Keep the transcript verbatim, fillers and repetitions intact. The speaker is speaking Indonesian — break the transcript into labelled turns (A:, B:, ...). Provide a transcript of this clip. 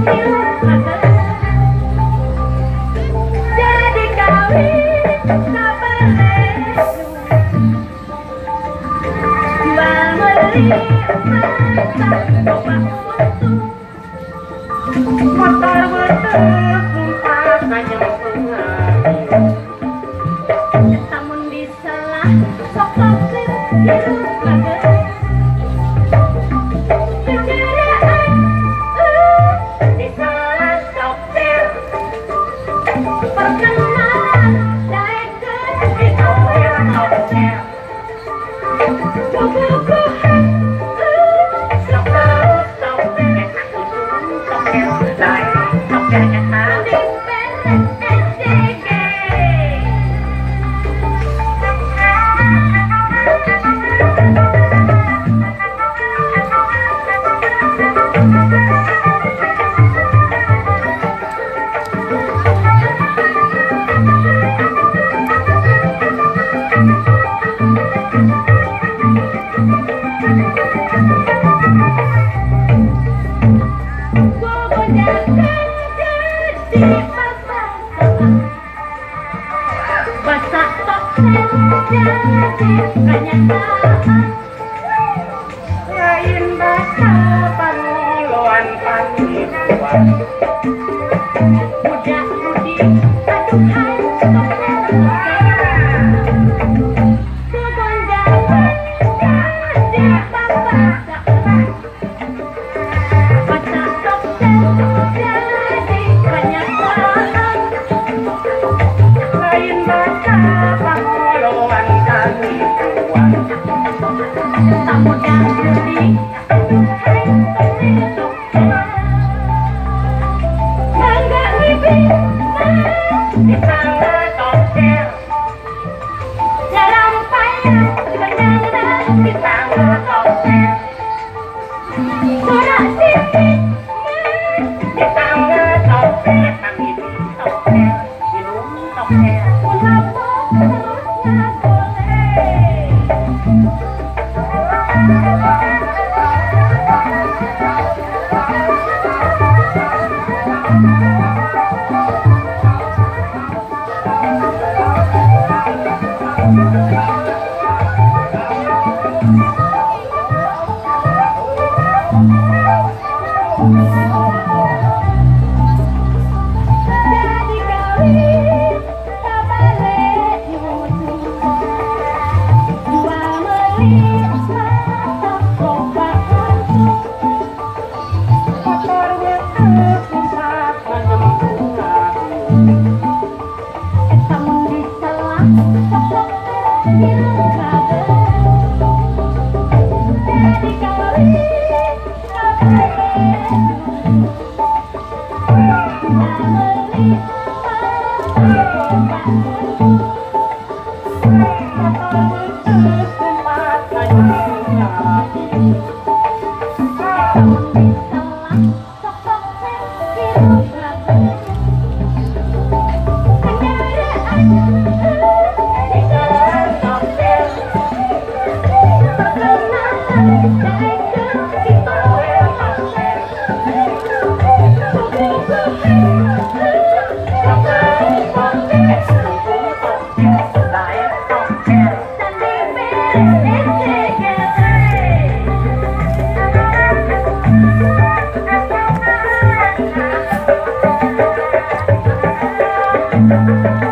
A: jadi kawin kabarnya jual beli motor betul sumpah kanyang pengaruh namun disalah sok-sok hidup bagai keceriaan disalah sopir perkenalan daikun disalah sopir bububuhan sok-sok sopir sopir lain sopir enak di beres S D G Basak tok jadi kenyataan lain bakal pangoloan panipuan budak budi aduhai kegonjangan jadi bapak basak tok jadi kenyataan lain bakal pangoloan panipuan tak mudah budi bangga ngibing di tangan tokel jarang payah menyandak di tangan tokel surat sipit di tangan tokel kami di tokel di rumah tokel ulama terusnya boleh jadi kawin kabarnya nyusu jual beli masak loba motor betul sumpah menempuh namun disalah sok-sok hidup bagai jadi kawin Thank you.